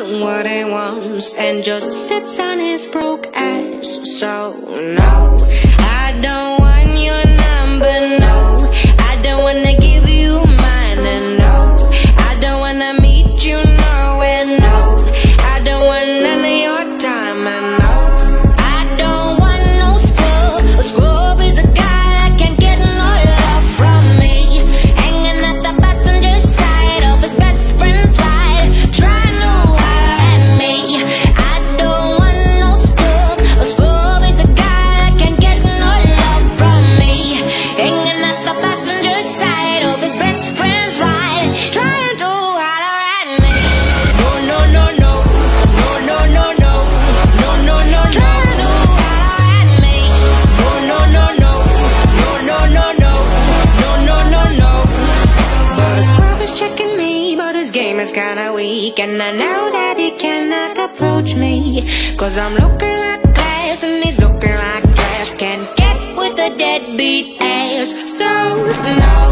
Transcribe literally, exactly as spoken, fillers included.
what he wants and just sits on his broke ass. So no, I don't want your number, no. I don't wanna give you mine, and no, I don't wanna meet you nowhere, no. I don't want none of your time, and no, I don't want no scrub. A scrub is a guy that can't get no love from me, hanging at the passenger side of his best friend's ride, trying to holler at me. I don't want no scrub. A scrub is a guy that can't get no love from me, hanging at the passenger side of his best friend's ride, trying to holler at me. No, no, no, no, no, no, no, no, no, no, no, trying to holler at me. No, no, no, no, no, no, no, no, no, no, no, no. But a scrub is checking me, but his game is kinda weak, and I know that he cannot approach me, cause I'm looking like glass and he's looking like trash. Can't get with a deadbeat ass. So no,